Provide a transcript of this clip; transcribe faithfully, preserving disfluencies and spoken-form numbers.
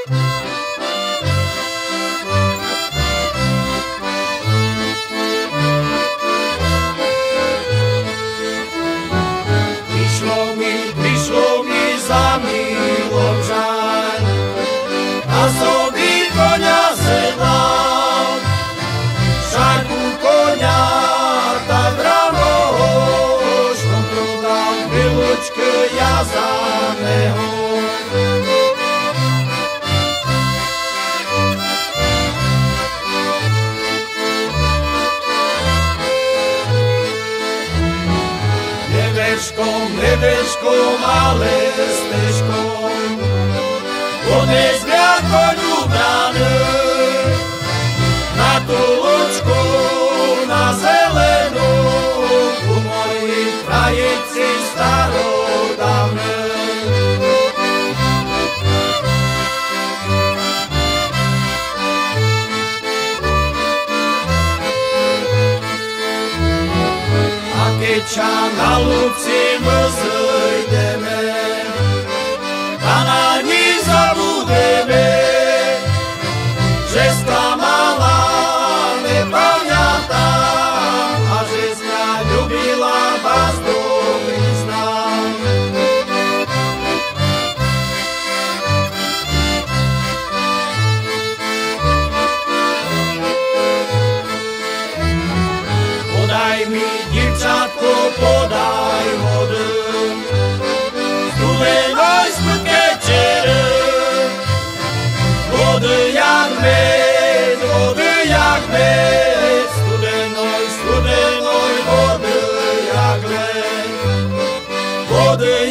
Prišlo mi, prišlo mi za milom žaľ, a sobi koňa sedlal, však u koňa tak vramoš, on prodal milučku jazaného. Neveškom, neveškom, ale stežkom, odnes mňa koňu bránu, na tú loďku, na zelenú, u mojich trajici starodávne. Keď ťa na lúci vzojdeme, a na ní zabudeme, že sklamala nepamätám, a že z mňa ľubila vás dobrý znám. Podaj mi, divčatko, podaj vodu, studenoj smutke čere, vody jak med, vody jak med, studenoj, studenoj, vody jak med, vody